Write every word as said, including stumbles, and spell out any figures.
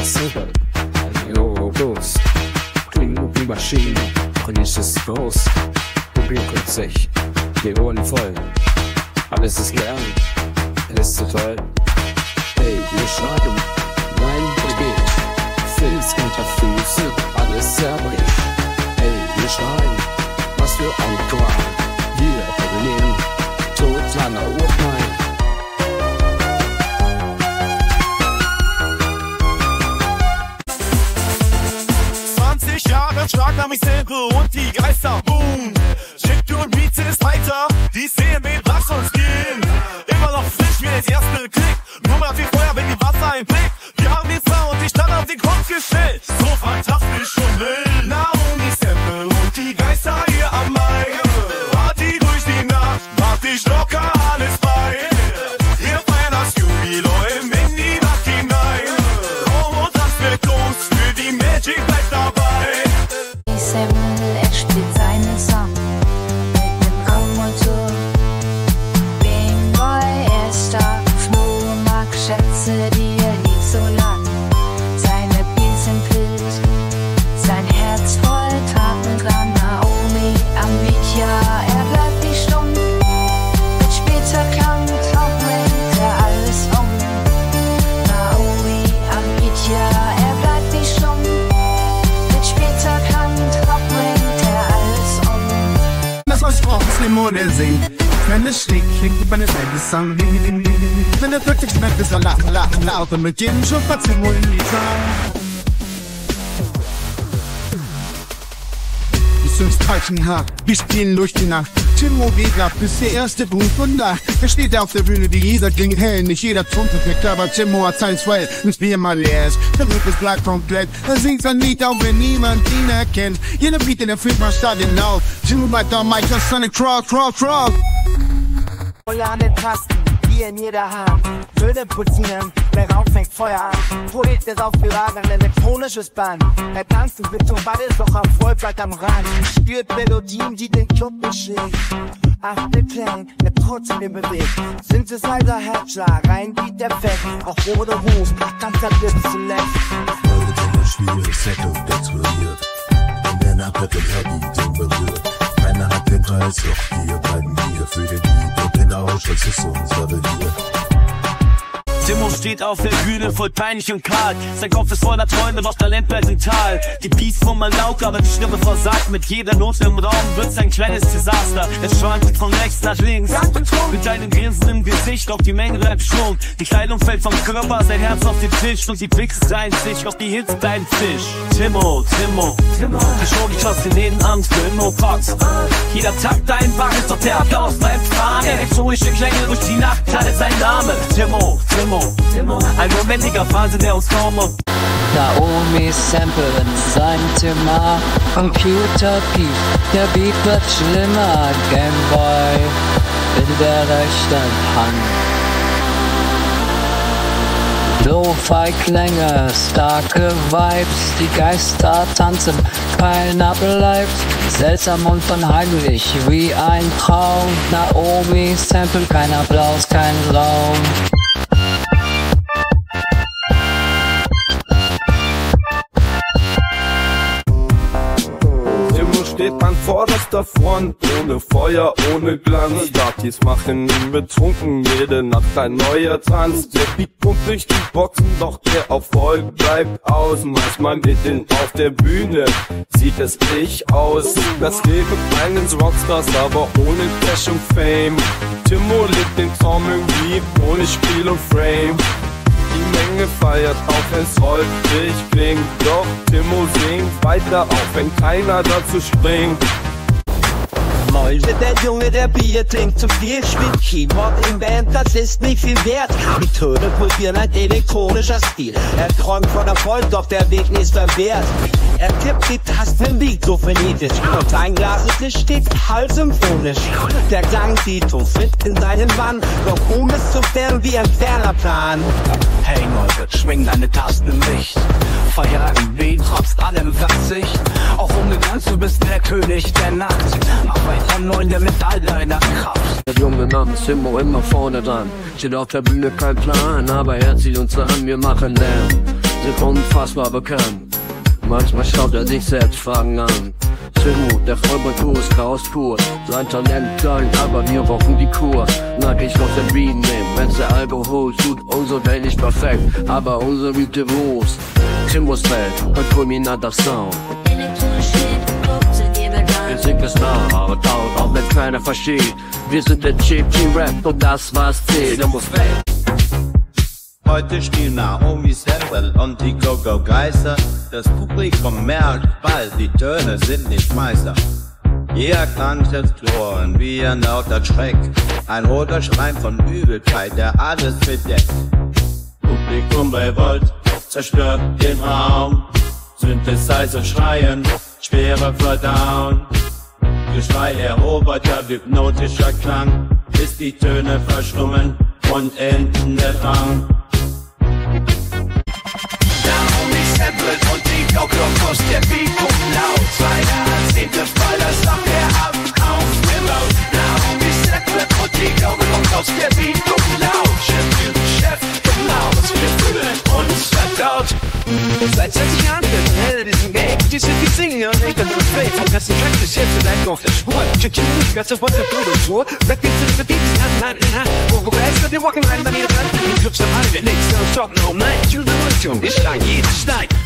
Silber, jo, los. Klingt wie Maschinen, und ist es groß. Publikum sich, die Ohren voll. Alles ist gern, es ist so toll. Hey, wir schreiben, nein, es geht. Filz unter Füße, alles zerbricht. Hey, wir schreiben, was für ein Qual. Wir übernehmen, tot langer Urteil. zwanzig Jahre Schlag nach mich Sample und die Geister boom. Chiptunes Beats ist weiter, die sehen mit was uns gehen. Immer noch frisch wie das erste Klick, nur mal viel Feuer, wenn die Wasser einblickt. Wir haben den Sound, die Stadt auf den Kopf gestellt. So fantastisch und wild. Naomi Sample und die Geister hier am Main. Party durch die Nacht, macht dich locker alles bei. Wir feiern das Jubiläum in die Nacht hinein. Komm und tanz mit los, für die Magic bleibt dabei. Sample, er spielt seinen Song mit nem Augenmotor. Gameboy, er ist da, Flohmarkt, schätze die er liebt so lang. Seine Beats sind wild, sein Herz voll Taten dran. Naomi am Beat, ja, er bleibt nicht stumm. Mit später Klang, Top bringt er alles um. Naomi am Beat, ja, er bleibt nicht stumm. Mit später Klang, Top bringt er alles um. Das was ich brauche, ist den Modell singen. Wenn es schlägt, klingt wie meine Seite Song. Wenn er wirklich schmeckt, ist er lachen, lachen, laut und mit jedem Schuss hat sie wohl in die Song. Uns falschen Haar, wir spielen durch die Nacht. Timo geht ab, bis der erste Punkt von da. Er steht auf der Bühne, die jeder klingt hell. Nicht jeder Ton perfekt, aber Timo hat sein Swell. Bis wir mal leer ist, der Rück ist bleibt komplett. Er singt sein Lied, auch wenn niemand ihn erkennt. Jeder Beat in der Film macht Stadion laut. Timo bleibt am Mic, das ist eine Crowd, Crowd, Crowd. Voll an den Tasten, wie in jeder Hand. Würde pulsieren, der Raum fängt Feuer an. Poet ist aufgeladen, ein elektronisches Band. Er tanzt und wird so weit, ist doch am Voll, bleibt am Rand. Spürt Melodien, die den Club beschlägt. Achte Klang, der trotzdem den bewegt. Synthesizer, Herzschlag, rein Beat Effekt. Auch ohne Ruf, ganzer Clip zuletzt. Eure Dinge schwierig, Setup explodiert. In der Nacht wird der Beat den berührt. Keiner hat den Preis, doch wir bleiben hier für den Beat und den Ausschluss ist unser Revier. Timo steht auf der Bühne, voll peinlich und kalt. Sein Kopf ist voller Träume, doch Talent bleibt im Tal. Die Beats fummeln laut, aber die Stimme versagt. Mit jeder Note im Raum wird's ein kleines Desaster. Es schwankt von rechts nach links, mit einem Grinsen im Gesicht, doch die Menge bleibt schon. Die Kleidung fällt vom Körper, sein Herz auf den Tisch. Und die Picks reihen sich, doch die Hits bleiben frisch. Timo, Timo, Timo. Die Show, die kostet in jeden Abend für Immo-Pox. Jeder Takt ein Wagen, doch der Applaus bleibt fahren. Elektronische Klänge durch die Nacht, kleidet sein Name. Timo, Timo. Ein momentiger Phase, der uns kaum auf Naomi Sample in seinem Zimmer. Computer Beat, der Beat wird schlimmer. Gameboy in der rechten Hand. Lo-Fi-Klänge, starke Vibes, die Geister tanzen, keiner bleibt seltsam und unheimlich wie ein Traum. Naomi Sample, kein Applaus, kein Raum. Steht an vorderster Front, ohne Feuer, ohne Glanz. Darkies machen ihn betrunken, jede Nacht ein neuer Tanz. Der Beat pumpt durch die Boxen, doch der Erfolg bleibt aus. Manchmal mit den auf der Bühne sieht es nicht aus. Das Leben eines Rockstars, aber ohne Cash und Fame. Timo lebt den Traum irgendwie, ohne Spiel und Frame. Die Menge feiert, auch wenn's holprig klingt. Doch Timo singt weiter, auch wenn keiner dazu springt. Mäuse, der Junge, der Bier trinkt zu viel, spielt Keyboard im Band, das ist nicht viel wert. Die Töne pulsieren, ein elektronischer Stil. Er träumt von Erfolg, doch der Weg ist verwehrt. Er tippt die Tasten, liegt so phonetisch. Und sein Glas ist nicht steht halb symphonisch. Der Klang zieht so fit in seinen Bann, doch um es zu fern wie ein ferner Plan. Hey Leute, schwing deine Tasten im Licht. Feier im Beat, trotz allem Verzicht. Auch umgegangen, du bist der König der Nacht. Mach weiter neun der mit all deiner Kraft. Der Junge namens Timo immer vorne dran. Steht auf der Bühne kein Plan, aber er zieht uns an, wir machen Lärm. sind unfassbar bekannt. Manchmal schaut er sich selbst Fragen an. Zimmo, der Vollblut ist Chaos-Kur. Sein Talent klein, aber wir rocken die Kur. Mag ich noch den Bean nehmen, wenn's der Alkohol tut unsere Welt nicht perfekt, aber unsere Virtuos. Zimmos Welt, ein fulminanter Sound. Wir sind es nah, aber dauert auch wenn keiner versteht. Wir sind der Chiptune-Rap und das was zählt. Zimmos Welt. Heute spielen Naomi, Stil und die Go-Go-Geister. Das Publikum merkt bald, die Töne sind nicht Meister. Jeder krankt ins Kloren wie ein lauter Schreck. Ein roter Schrein von Übelkeit, der alles bedeckt. Publikum bei Volt zerstört den Raum. Synthesizer schreien, schwere verdauen. Geschrei erobert der hypnotischer Klang, bis die Töne verstummen und enden der Drang. Naomi samplet und die Go-Go-Kuss, der Beat kommt laut. Weiter als siebte Fall, das sagt er ab auf Remote. Naomi samplet und die Go-Go-Kuss, der Beat kommt laut. Chiptunes Chef, genau, was wir fühlen uns verdaut. Seit zwanzig Jahren wird hell diesen Game. Die sind die Singer, nicht das Refrain. Vom ersten Track bis jetzt bleibt auf der Spur. Chiptunes, ganz auf was der Tod und so. Rap geht zu den Beats, Hand in Hand in Hand. Wo wo Geister, die walken rein bei mir dran. Die Clubs am Hand, wir nichts, no stop, no night. Choose the Munition, ich schlag jeden Stein.